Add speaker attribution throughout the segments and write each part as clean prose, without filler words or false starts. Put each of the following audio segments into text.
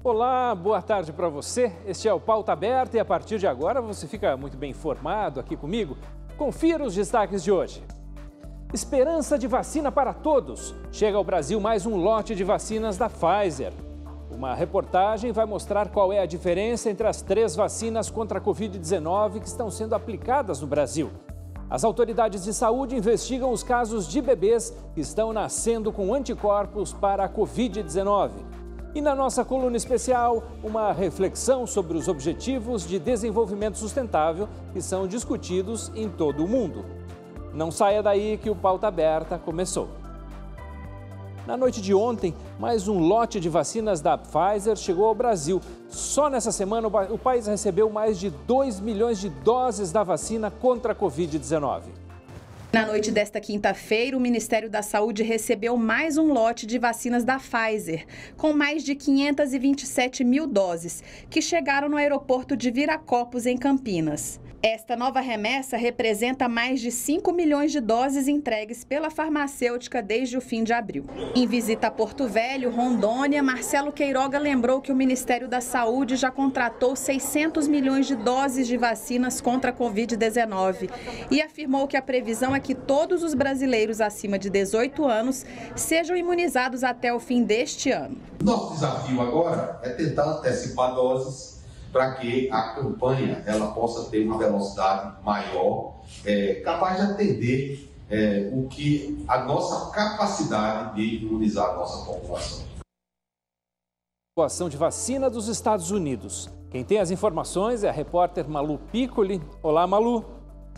Speaker 1: Olá, boa tarde para você. Este é o Pauta Aberta e a partir de agora você fica muito bem informado aqui comigo. Confira os destaques de hoje. Esperança de vacina para todos. Chega ao Brasil mais um lote de vacinas da Pfizer. Uma reportagem vai mostrar qual é a diferença entre as 3 vacinas contra a Covid-19 que estão sendo aplicadas no Brasil. As autoridades de saúde investigam os casos de bebês que estão nascendo com anticorpos para a Covid-19. E na nossa coluna especial, uma reflexão sobre os objetivos de desenvolvimento sustentável que são discutidos em todo o mundo. Não saia daí que o Pauta Aberta começou. Na noite de ontem, mais um lote de vacinas da Pfizer chegou ao Brasil. Só nessa semana, o país recebeu mais de 2 milhões de doses da vacina contra a Covid-19.
Speaker 2: Na noite desta quinta-feira, o Ministério da Saúde recebeu mais um lote de vacinas da Pfizer, com mais de 527 mil doses, que chegaram no aeroporto de Viracopos, em Campinas. Esta nova remessa representa mais de 5 milhões de doses entregues pela farmacêutica desde o fim de abril. Em visita a Porto Velho, Rondônia, Marcelo Queiroga lembrou que o Ministério da Saúde já contratou 600 milhões de doses de vacinas contra a Covid-19 e afirmou que a previsão é que todos os brasileiros acima de 18 anos sejam imunizados até o fim deste ano.
Speaker 3: Nosso desafio agora é tentar antecipar doses para que a campanha ela possa ter uma velocidade maior, capaz de atender o que a nossa capacidade de imunizar a nossa população.
Speaker 1: Doação de vacina dos Estados Unidos. Quem tem as informações é a repórter Malu Piccoli. Olá, Malu.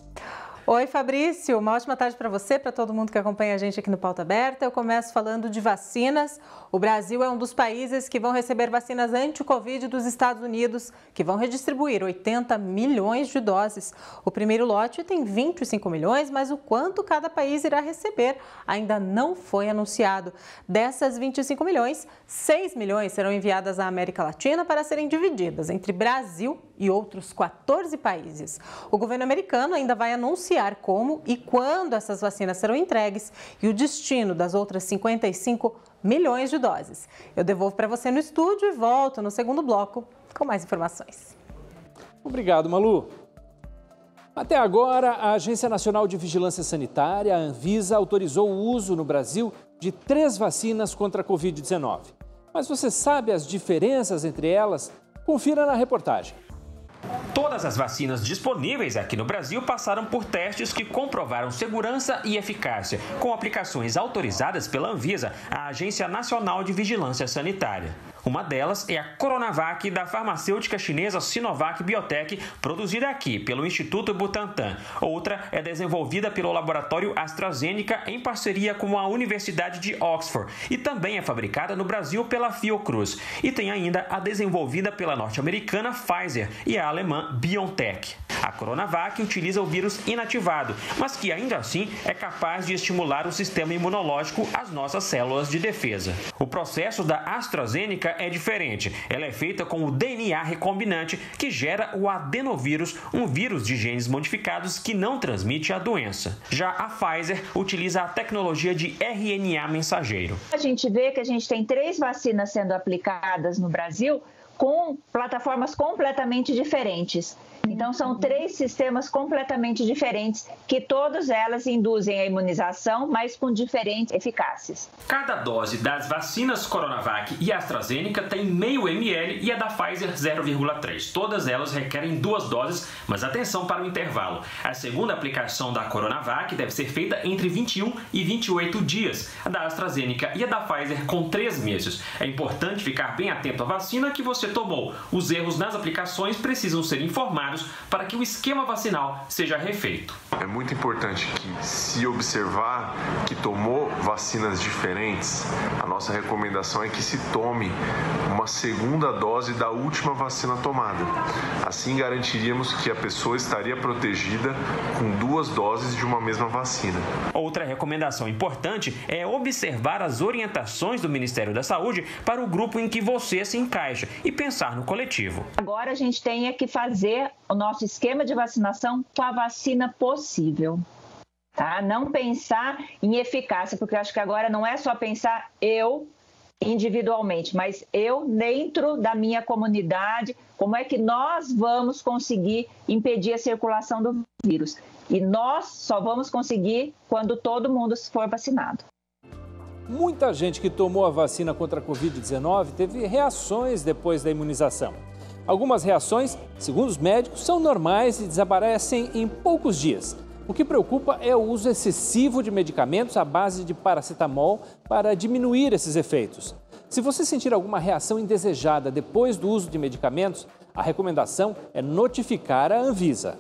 Speaker 4: Oi, Fabrício. Uma ótima tarde para você, para todo mundo que acompanha a gente aqui no Pauta Aberta. Eu começo falando de vacinas. O Brasil é um dos países que vão receber vacinas anti-Covid dos Estados Unidos, que vão redistribuir 80 milhões de doses. O primeiro lote tem 25 milhões, mas o quanto cada país irá receber ainda não foi anunciado. Dessas 25 milhões, 6 milhões serão enviadas à América Latina para serem divididas entre Brasil e outros 14 países. O governo americano ainda vai anunciar como e quando essas vacinas serão entregues e o destino das outras 55 milhões de doses. Eu devolvo para você no estúdio e volto no segundo bloco com mais informações.
Speaker 1: Obrigado, Malu. Até agora, a Agência Nacional de Vigilância Sanitária, a Anvisa, autorizou o uso no Brasil de 3 vacinas contra a Covid-19. Mas você sabe as diferenças entre elas? Confira na reportagem.
Speaker 5: Todas as vacinas disponíveis aqui no Brasil passaram por testes que comprovaram segurança e eficácia, com aplicações autorizadas pela Anvisa, a Agência Nacional de Vigilância Sanitária. Uma delas é a Coronavac da farmacêutica chinesa Sinovac Biotech, produzida aqui pelo Instituto Butantan. Outra é desenvolvida pelo laboratório AstraZeneca em parceria com a Universidade de Oxford e também é fabricada no Brasil pela Fiocruz. E tem ainda a desenvolvida pela norte-americana Pfizer e a alemã BioNTech. A Coronavac utiliza o vírus inativado, mas que ainda assim é capaz de estimular o sistema imunológico, as nossas células de defesa. O processo da AstraZeneca é diferente. Ela é feita com o DNA recombinante, que gera o adenovírus, um vírus de genes modificados que não transmite a doença. Já a Pfizer utiliza a tecnologia de RNA mensageiro.
Speaker 6: A gente vê que a gente tem 3 vacinas sendo aplicadas no Brasil com plataformas completamente diferentes. Então, são 3 sistemas completamente diferentes que todas elas induzem a imunização, mas com diferentes eficácias.
Speaker 5: Cada dose das vacinas Coronavac e AstraZeneca tem 0,5 ml e a da Pfizer 0,3. Todas elas requerem 2 doses, mas atenção para o intervalo. A segunda aplicação da Coronavac deve ser feita entre 21 e 28 dias. A da AstraZeneca e a da Pfizer com 3 meses. É importante ficar bem atento à vacina que você tomou. Os erros nas aplicações precisam ser informados para que o esquema vacinal seja refeito.
Speaker 7: É muito importante que, se observar que tomou vacinas diferentes, a nossa recomendação é que se tome uma segunda dose da última vacina tomada. Assim garantiríamos que a pessoa estaria protegida com 2 doses de uma mesma vacina.
Speaker 5: Outra recomendação importante é observar as orientações do Ministério da Saúde para o grupo em que você se encaixa e pensar no coletivo.
Speaker 6: Agora a gente tem que fazer o nosso esquema de vacinação com a vacina possível. Tá? Não pensar em eficácia, porque eu acho que agora não é só pensar eu individualmente, mas eu, dentro da minha comunidade, como é que nós vamos conseguir impedir a circulação do vírus? E nós só vamos conseguir quando todo mundo for vacinado.
Speaker 1: Muita gente que tomou a vacina contra a Covid-19 teve reações depois da imunização. Algumas reações, segundo os médicos, são normais e desaparecem em poucos dias. O que preocupa é o uso excessivo de medicamentos à base de paracetamol para diminuir esses efeitos. Se você sentir alguma reação indesejada depois do uso de medicamentos, a recomendação é notificar a Anvisa.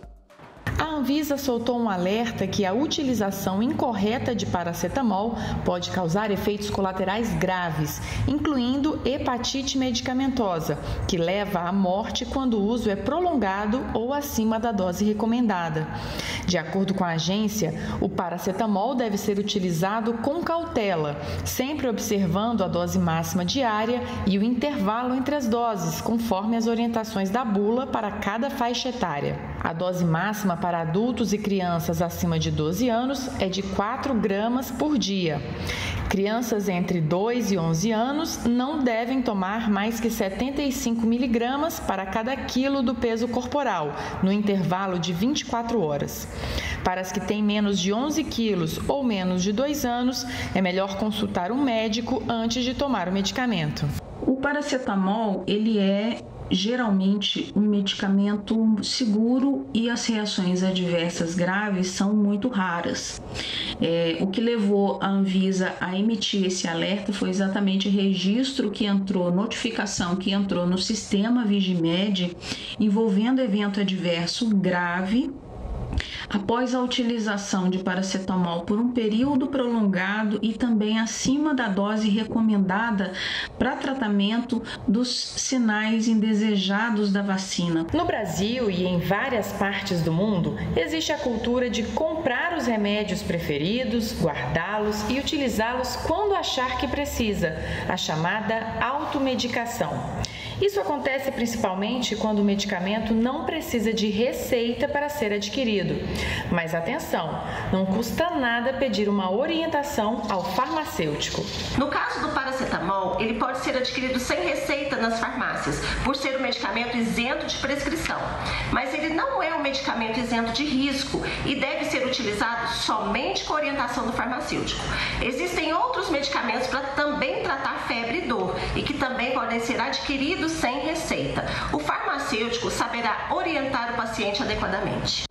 Speaker 8: A Anvisa soltou um alerta que a utilização incorreta de paracetamol pode causar efeitos colaterais graves, incluindo hepatite medicamentosa, que leva à morte quando o uso é prolongado ou acima da dose recomendada. De acordo com a agência, o paracetamol deve ser utilizado com cautela, sempre observando a dose máxima diária e o intervalo entre as doses, conforme as orientações da bula para cada faixa etária. A dose máxima para adultos e crianças acima de 12 anos é de 4 gramas por dia. Crianças entre 2 e 11 anos não devem tomar mais que 75 miligramas para cada quilo do peso corporal, no intervalo de 24 horas. Para as que têm menos de 11 quilos ou menos de 2 anos, é melhor consultar um médico antes de tomar o medicamento.
Speaker 9: O paracetamol, ele é geralmente um medicamento seguro e as reações adversas graves são muito raras. O que levou a Anvisa a emitir esse alerta foi exatamente o registro que entrou, notificação que entrou no sistema Vigimed envolvendo evento adverso grave após a utilização de paracetamol por um período prolongado e também acima da dose recomendada para tratamento dos sinais indesejados da vacina.
Speaker 8: No Brasil e em várias partes do mundo, existe a cultura de comprar os remédios preferidos, guardá-los e utilizá-los quando achar que precisa, a chamada automedicação. Isso acontece principalmente quando o medicamento não precisa de receita para ser adquirido. Mas atenção, não custa nada pedir uma orientação ao farmacêutico.
Speaker 10: No caso do paracetamol, ele pode ser adquirido sem receita nas farmácias, por ser um medicamento isento de prescrição. Mas ele não é um medicamento isento de risco e deve ser utilizado somente com orientação do farmacêutico. Existem outros medicamentos para também tratar febre e dor e que também podem ser adquiridos sem receita. O farmacêutico saberá orientar o paciente adequadamente.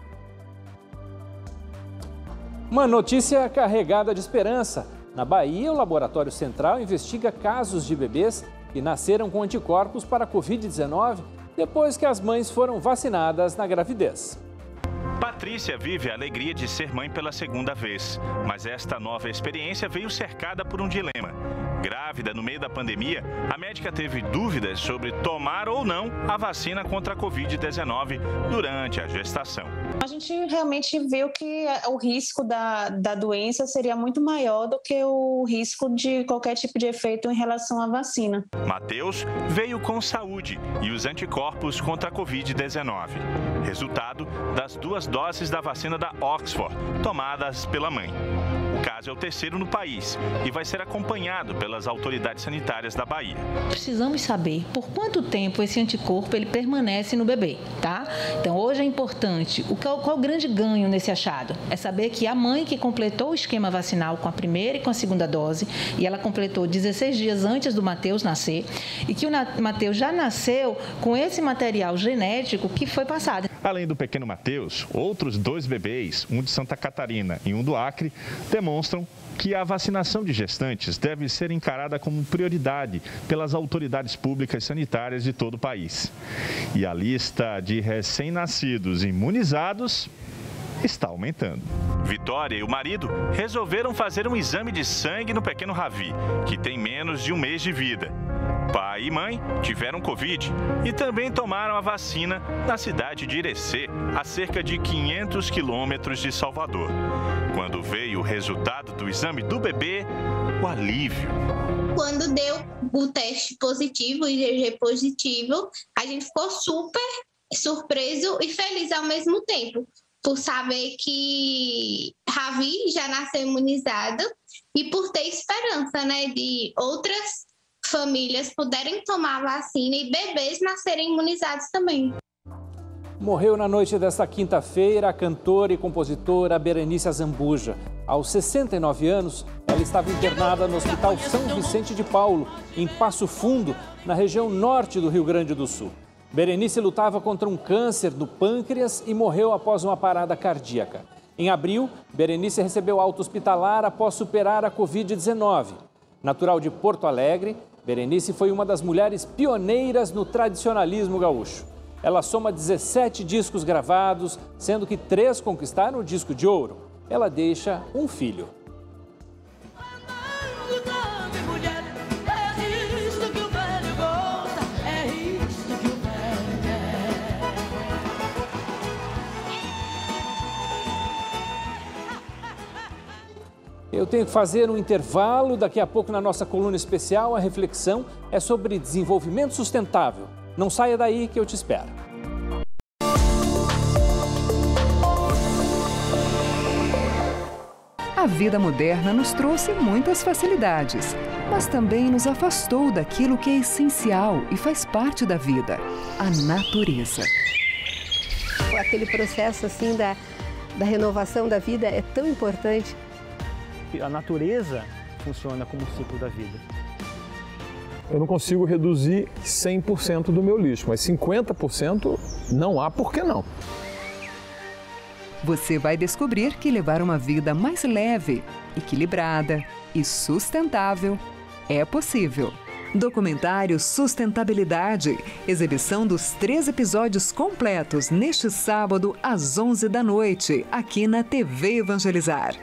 Speaker 1: Uma notícia carregada de esperança. Na Bahia, o Laboratório Central investiga casos de bebês que nasceram com anticorpos para a Covid-19 depois que as mães foram vacinadas na gravidez.
Speaker 11: Patrícia vive a alegria de ser mãe pela segunda vez, mas esta nova experiência veio cercada por um dilema. Grávida no meio da pandemia, a médica teve dúvidas sobre tomar ou não a vacina contra a Covid-19 durante a gestação.
Speaker 12: A gente realmente viu que o risco da doença seria muito maior do que o risco de qualquer tipo de efeito em relação à vacina.
Speaker 11: Matheus veio com saúde e os anticorpos contra a Covid-19. Resultado das 2 doses da vacina da Oxford, tomadas pela mãe. O caso é o 3º no país e vai ser acompanhado pelas autoridades sanitárias da Bahia.
Speaker 13: Precisamos saber por quanto tempo esse anticorpo ele permanece no bebê, tá? Então, hoje é importante. Qual o grande ganho nesse achado? É saber que a mãe que completou o esquema vacinal com a primeira e com a segunda dose, e ela completou 16 dias antes do Matheus nascer, e que o Matheus já nasceu com esse material genético que foi passado.
Speaker 11: Além do pequeno Matheus, outros 2 bebês, um de Santa Catarina e um do Acre, demonstram que a vacinação de gestantes deve ser encarada como prioridade pelas autoridades públicas sanitárias de todo o país. E a lista de recém-nascidos imunizados está aumentando. Vitória e o marido resolveram fazer um exame de sangue no pequeno Ravi, que tem menos de um mês de vida. Pai e mãe tiveram Covid e também tomaram a vacina na cidade de Irecê, a cerca de 500 quilômetros de Salvador. Quando veio o resultado do exame do bebê, o alívio.
Speaker 14: Quando deu o teste positivo, o IgG positivo, a gente ficou super surpreso e feliz ao mesmo tempo, por saber que Ravi já nasceu imunizado e por ter esperança, né, de outras famílias puderem tomar a vacina e bebês nascerem imunizados também.
Speaker 1: Morreu na noite desta quinta-feira a cantora e compositora Berenice Azambuja. Aos 69 anos, ela estava internada no Hospital São Vicente de Paulo, em Passo Fundo, na região norte do Rio Grande do Sul. Berenice lutava contra um câncer no pâncreas e morreu após uma parada cardíaca. Em abril, Berenice recebeu alta hospitalar após superar a Covid-19. Natural de Porto Alegre, Berenice foi uma das mulheres pioneiras no tradicionalismo gaúcho. Ela soma 17 discos gravados, sendo que 3 conquistaram o disco de ouro. Ela deixa um filho. Eu tenho que fazer um intervalo. Daqui a pouco, na nossa coluna especial, a reflexão é sobre desenvolvimento sustentável. Não saia daí que eu te espero.
Speaker 15: A vida moderna nos trouxe muitas facilidades, mas também nos afastou daquilo que é essencial e faz parte da vida, a natureza.
Speaker 16: Aquele processo assim da renovação da vida é tão importante.
Speaker 17: A natureza funciona como o ciclo da vida.
Speaker 18: Eu não consigo reduzir 100% do meu lixo, mas 50% não há por que não.
Speaker 15: Você vai descobrir que levar uma vida mais leve, equilibrada e sustentável é possível. Documentário Sustentabilidade, exibição dos 3 episódios completos neste sábado às 11 da noite, aqui na TV Evangelizar.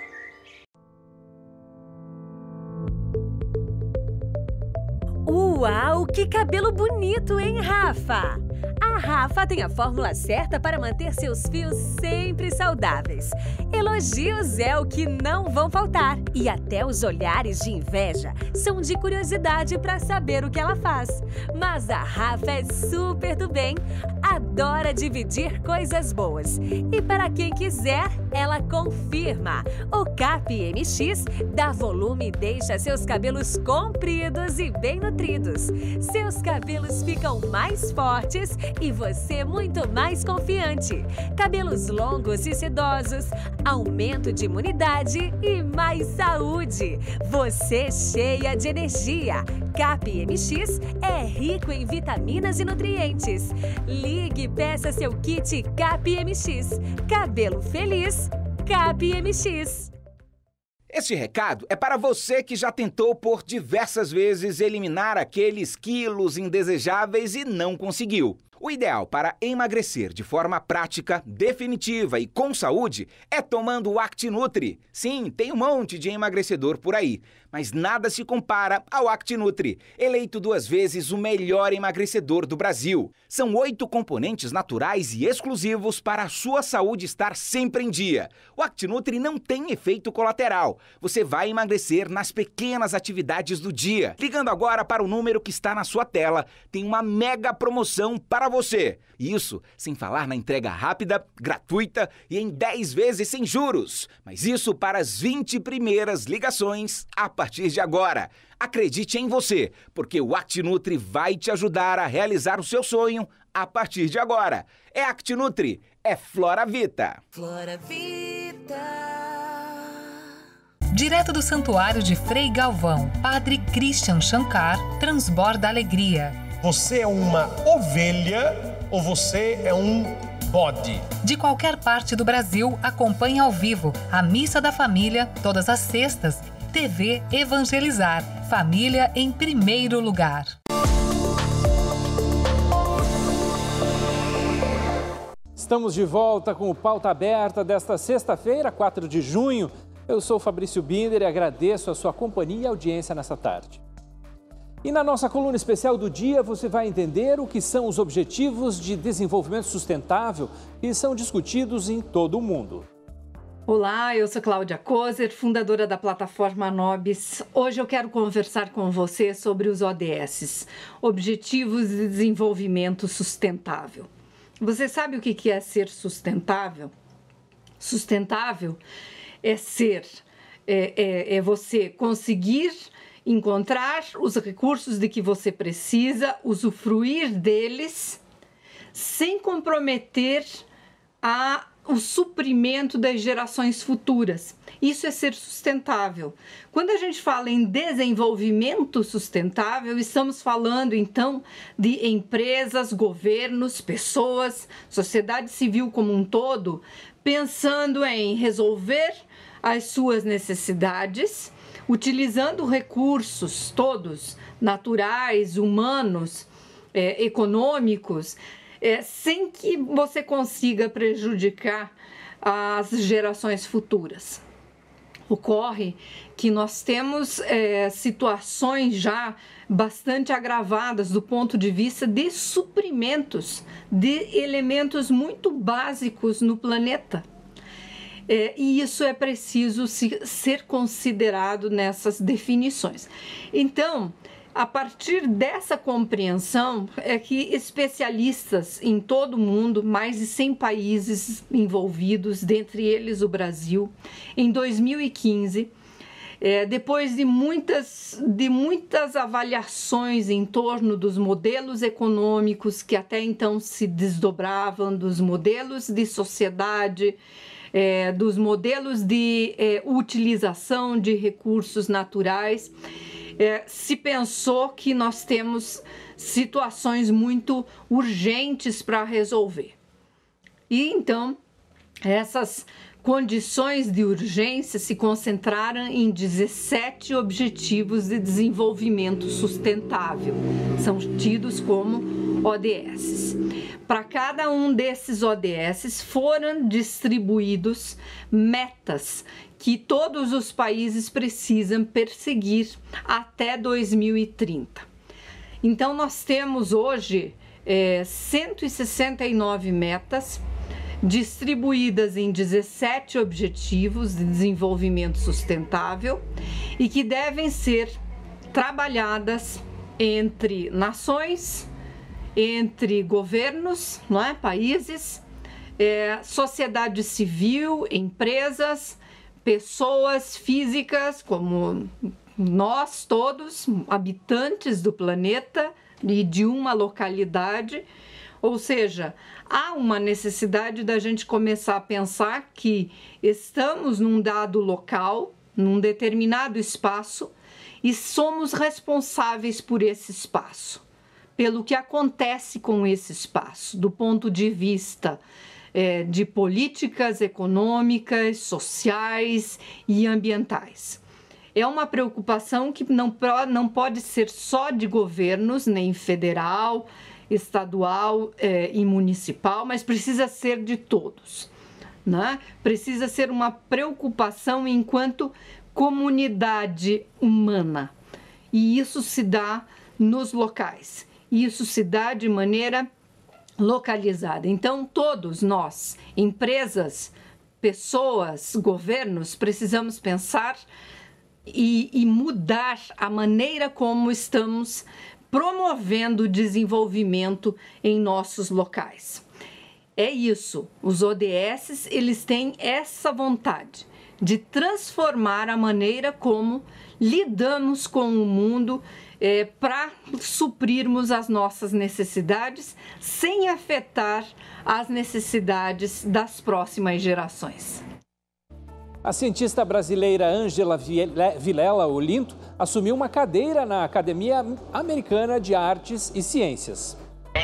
Speaker 19: Uau, que cabelo bonito, hein, Rafa? A Rafa tem a fórmula certa para manter seus fios sempre saudáveis. Elogios é o que não vão faltar. E até os olhares de inveja são de curiosidade para saber o que ela faz. Mas a Rafa é super do bem, adora dividir coisas boas. E para quem quiser, ela confirma. O CAP MX dá volume e deixa seus cabelos compridos e bem nutridos. Seus cabelos ficam mais fortes e você muito mais confiante. Cabelos longos e sedosos, aumento de imunidade e mais saúde. Você cheia de energia. CAP MX é rico em vitaminas e nutrientes. Ligue e peça seu kit CAP MX. Cabelo feliz, CAP MX.
Speaker 20: Este recado é para você que já tentou por diversas vezes eliminar aqueles quilos indesejáveis e não conseguiu. O ideal para emagrecer de forma prática, definitiva e com saúde é tomando o ActiNutri. Sim, tem um monte de emagrecedor por aí, mas nada se compara ao ActiNutri, eleito 2 vezes o melhor emagrecedor do Brasil. São 8 componentes naturais e exclusivos para a sua saúde estar sempre em dia. O ActiNutri não tem efeito colateral. Você vai emagrecer nas pequenas atividades do dia. Ligando agora para o número que está na sua tela, tem uma mega promoção para você. Isso sem falar na entrega rápida, gratuita e em 10 vezes sem juros. Mas isso para as 20 primeiras ligações a partir de agora. Acredite em você, porque o ActiNutri vai te ajudar a realizar o seu sonho a partir de agora. É ActiNutri, é Floravita.
Speaker 19: Floravita.
Speaker 21: Direto do Santuário de Frei Galvão, Padre Christian Shankar transborda alegria.
Speaker 22: Você é uma ovelha ou você é um bode?
Speaker 21: De qualquer parte do Brasil, acompanhe ao vivo a Missa da Família todas as sextas. TV Evangelizar. Família em primeiro lugar.
Speaker 1: Estamos de volta com o Pauta Aberta desta sexta-feira, 4 de junho. Eu sou Fabrício Binder e agradeço a sua companhia e audiência nessa tarde. E na nossa coluna especial do dia, você vai entender o que são os Objetivos de Desenvolvimento Sustentável que são discutidos em todo o mundo.
Speaker 23: Olá, eu sou Cláudia Kozer, fundadora da plataforma Nobis. Hoje eu quero conversar com você sobre os ODS, Objetivos de Desenvolvimento Sustentável. Você sabe o que é ser sustentável? Sustentável é ser, é você conseguir encontrar os recursos de que você precisa, usufruir deles, sem comprometer o suprimento das gerações futuras. Isso é ser sustentável. Quando a gente fala em desenvolvimento sustentável, estamos falando então de empresas, governos, pessoas, sociedade civil como um todo, pensando em resolver as suas necessidades, utilizando recursos todos, naturais, humanos, econômicos, sem que você consiga prejudicar as gerações futuras. Ocorre que nós temos situações já bastante agravadas do ponto de vista de suprimentos de elementos muito básicos no planeta. E isso é preciso ser considerado nessas definições. Então, a partir dessa compreensão é que especialistas em todo o mundo, mais de 100 países envolvidos, dentre eles o Brasil, em 2015, depois de muitas avaliações em torno dos modelos econômicos que até então se desdobravam, dos modelos de sociedade, dos modelos de utilização de recursos naturais, se pensou que nós temos situações muito urgentes para resolver. E então, essas condições de urgência se concentraram em 17 Objetivos de Desenvolvimento Sustentável. São tidos como ODS. Para cada um desses ODS foram distribuídos metas que todos os países precisam perseguir até 2030. Então, nós temos hoje 169 metas distribuídas em 17 Objetivos de Desenvolvimento Sustentável e que devem ser trabalhadas entre nações, entre governos, países, sociedade civil, empresas, pessoas físicas como nós todos, habitantes do planeta e de uma localidade. Ou seja, há uma necessidade da gente começar a pensar que estamos num dado local, num determinado espaço, e somos responsáveis por esse espaço, pelo que acontece com esse espaço, do ponto de vista de políticas econômicas, sociais e ambientais. É uma preocupação que não pode ser só de governos, nem federal, estadual e municipal, mas precisa ser de todos, né? Precisa ser uma preocupação enquanto comunidade humana. E isso se dá nos locais. Isso se dá de maneira localizada. Então, todos nós, empresas, pessoas, governos, precisamos pensar e mudar a maneira como estamos promovendo o desenvolvimento em nossos locais. É isso, os ODS, eles têm essa vontade de transformar a maneira como lidamos com o mundo para suprirmos as nossas necessidades sem afetar as necessidades das próximas gerações.
Speaker 1: A cientista brasileira Ângela Vilela Olinto assumiu uma cadeira na Academia Americana de Artes e Ciências.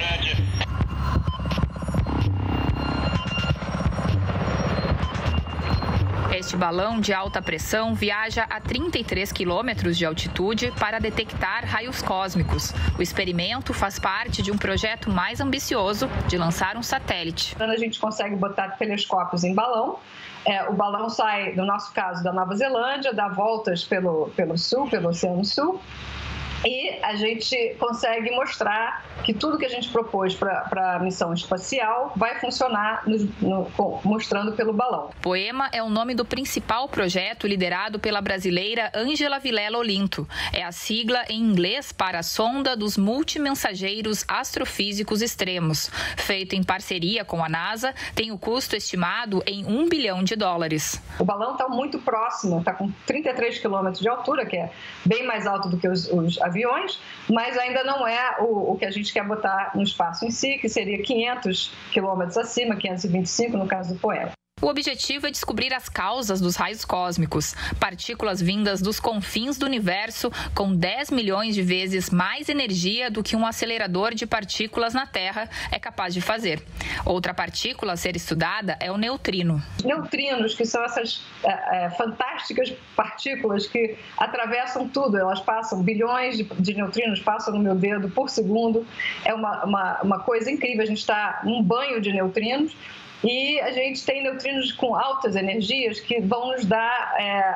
Speaker 2: Este balão de alta pressão viaja a 33 quilômetros de altitude para detectar raios cósmicos. O experimento faz parte de um projeto mais ambicioso de lançar um satélite.
Speaker 3: A gente consegue botar telescópios em balão. O balão sai, no nosso caso, da Nova Zelândia, dá voltas pelo sul, pelo Oceano Sul, E a gente consegue mostrar que tudo que a gente propôs para a missão espacial vai funcionar mostrando pelo balão.
Speaker 2: Poema é o nome do principal projeto liderado pela brasileira Ângela Vilela Olinto. É a sigla em inglês para a Sonda dos Multimensageiros Astrofísicos Extremos. Feito em parceria com a NASA, tem o custo estimado em $1 bilhão. O
Speaker 3: balão está muito próximo, está com 33 quilômetros de altura, que é bem mais alto do que os aviões, mas ainda não é o que a gente quer botar no espaço em si, que seria 500 quilômetros acima, 525 no caso do Poema.
Speaker 2: O objetivo é descobrir as causas dos raios cósmicos, partículas vindas dos confins do universo com 10 milhões de vezes mais energia do que um acelerador de partículas na Terra é capaz de fazer. Outra partícula a ser estudada é o neutrino.
Speaker 3: Neutrinos, que são essas fantásticas partículas que atravessam tudo, elas passam, bilhões de neutrinos passam no meu dedo por segundo, é uma coisa incrível, a gente está num banho de neutrinos. E a gente tem neutrinos com altas energias que vão nos dar,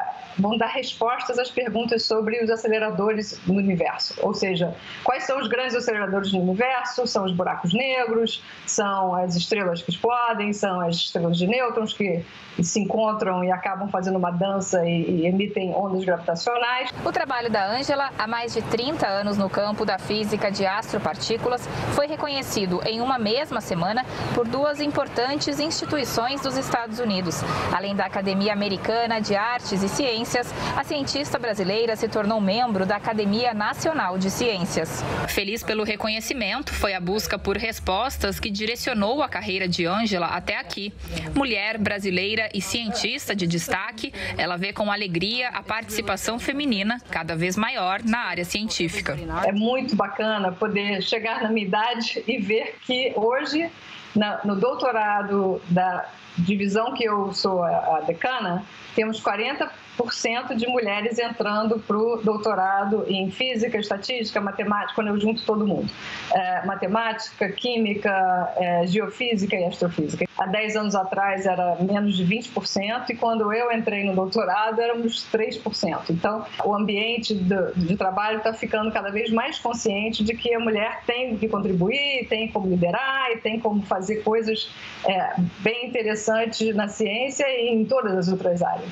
Speaker 3: respostas às perguntas sobre os aceleradores no universo. Ou seja, quais são os grandes aceleradores no universo? São os buracos negros, são as estrelas que explodem, são as estrelas de nêutrons que se encontram e acabam fazendo uma dança e emitem ondas gravitacionais.
Speaker 2: O trabalho da Ângela, há mais de 30 anos no campo da física de astropartículas, foi reconhecido em uma mesma semana por duas importantes instituições dos Estados Unidos. Além da Academia Americana de Artes e Ciências, a cientista brasileira se tornou membro da Academia Nacional de Ciências. Feliz pelo reconhecimento, foi a busca por respostas que direcionou a carreira de Ângela até aqui. Mulher brasileira e cientista de destaque, ela vê com alegria a participação feminina cada vez maior na área científica.
Speaker 3: É muito bacana poder chegar na minha idade e ver que hoje, no doutorado da divisão que eu sou a decana, temos 40% de mulheres entrando para o doutorado em física, estatística, matemática, quando eu junto todo mundo. Matemática, química, geofísica e astrofísica. Há 10 anos atrás era menos de 20% e quando eu entrei no doutorado éramos 3%. Então, o ambiente de trabalho está ficando cada vez mais consciente de que a mulher tem que contribuir, tem como liderar e tem como fazer coisas bem interessantes na ciência e em todas as outras áreas.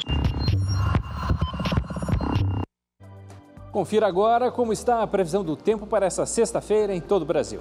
Speaker 1: Confira agora como está a previsão do tempo para essa sexta-feira em todo o Brasil.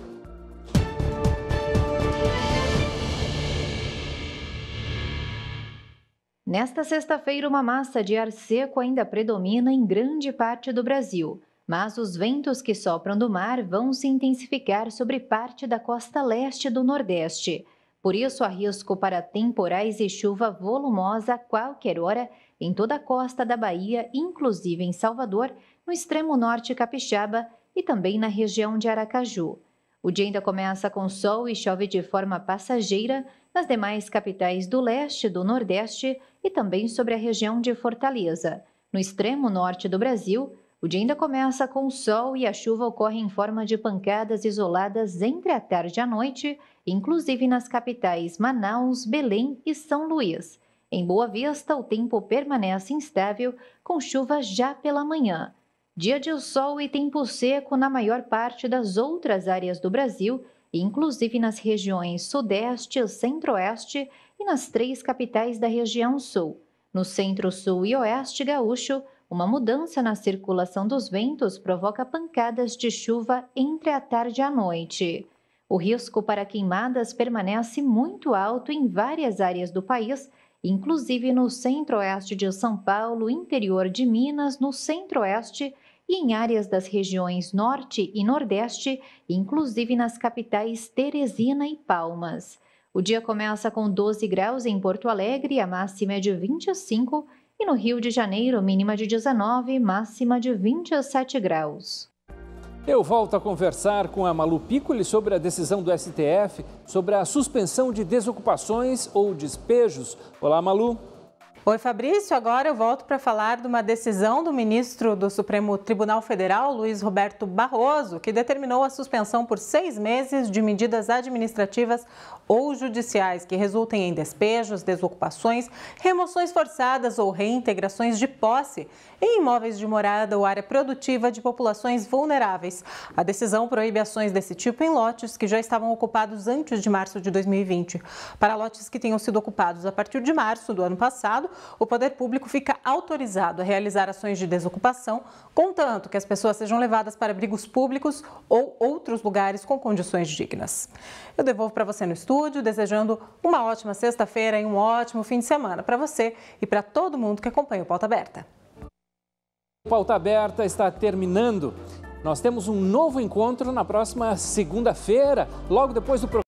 Speaker 4: Nesta sexta-feira, uma massa de ar seco ainda predomina em grande parte do Brasil, mas os ventos que sopram do mar vão se intensificar sobre parte da costa leste do Nordeste. Por isso, há risco para temporais e chuva volumosa a qualquer hora em toda a costa da Bahia, inclusive em Salvador, no extremo norte capixaba e também na região de Aracaju. O dia ainda começa com sol e chove de forma passageira nas demais capitais do leste, do nordeste e também sobre a região de Fortaleza. No extremo norte do Brasil, o dia ainda começa com sol e a chuva ocorre em forma de pancadas isoladas entre a tarde e a noite, inclusive nas capitais Manaus, Belém e São Luís. Em Boa Vista, o tempo permanece instável, com chuva já pela manhã. Dia de sol e tempo seco na maior parte das outras áreas do Brasil, inclusive nas regiões Sudeste, Centro-Oeste e nas 3 capitais da região Sul. No Centro-Sul e Oeste gaúcho, uma mudança na circulação dos ventos provoca pancadas de chuva entre a tarde e a noite. O risco para queimadas permanece muito alto em várias áreas do país, inclusive no centro-oeste de São Paulo, interior de Minas, no centro-oeste e em áreas das regiões norte e nordeste, inclusive nas capitais Teresina e Palmas. O dia começa com 12 graus em Porto Alegre, a máxima é de 25, e no Rio de Janeiro, mínima de 19, máxima de 27 graus.
Speaker 1: Eu volto a conversar com a Malu Piccoli sobre a decisão do STF sobre a suspensão de desocupações ou despejos. Olá, Malu.
Speaker 5: Oi, Fabrício. Agora eu volto para falar de uma decisão do ministro do Supremo Tribunal Federal, Luiz Roberto Barroso, que determinou a suspensão por 6 meses de medidas administrativas ou judiciais que resultem em despejos, desocupações, remoções forçadas ou reintegrações de posse em imóveis de morada ou área produtiva de populações vulneráveis. A decisão proíbe ações desse tipo em lotes que já estavam ocupados antes de março de 2020. Para lotes que tenham sido ocupados a partir de março do ano passado, o poder público fica autorizado a realizar ações de desocupação, contanto que as pessoas sejam levadas para abrigos públicos ou outros lugares com condições dignas. Eu devolvo para você no estúdio, desejando uma ótima sexta-feira e um ótimo fim de semana para você e para todo mundo que acompanha o Pauta Aberta.
Speaker 1: O Pauta Aberta está terminando. Nós temos um novo encontro na próxima segunda-feira, logo depois do programa.